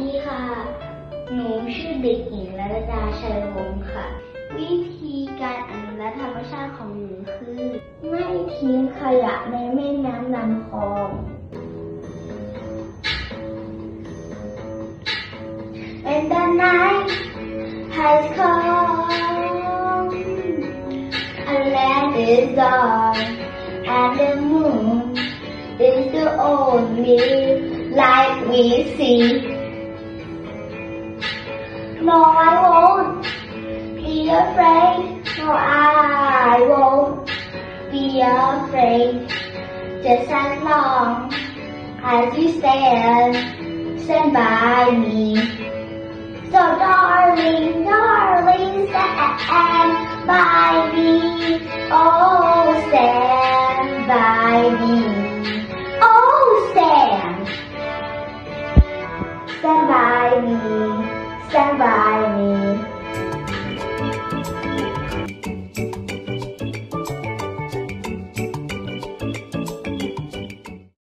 ดีค่ะ หนูชื่อเด็กหญิงรัตดาชัยวงศ์ค่ะ วิธีการอนุรักษ์ธรรมชาติของหนูคือ ไม่ทิ้งขยะในแม่น้ำลำคลอง And the night has come, and land is dark, and the moon is the only light we see. No, I won't be afraid. No, I won't be afraid. Just as long as you stand by me. So darling, darling, stand by me. Oh, stand by me. Oh, stand by me. Stand by